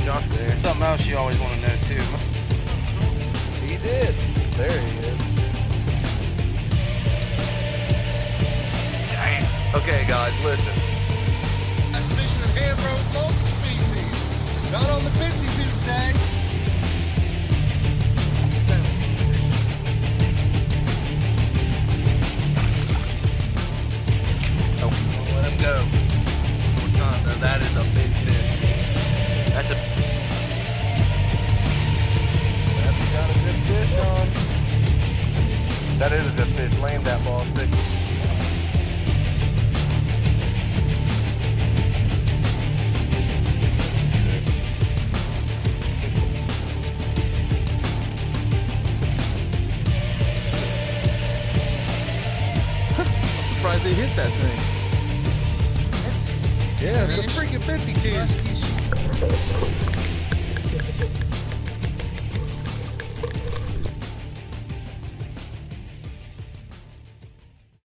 Josh there. Something else you always want to know too. He did. There he is. Damn. Okay, guys, listen. That's fishing in Hambro multiple species. Not on the Bitsy Tube tag. Oh, let him go. Now that is a big fish. That's a. That's got a good fish on. That is a good fish. Land that ball, stick. I'm surprised they hit that thing. Yeah, it's a freaking Bitsy Tube.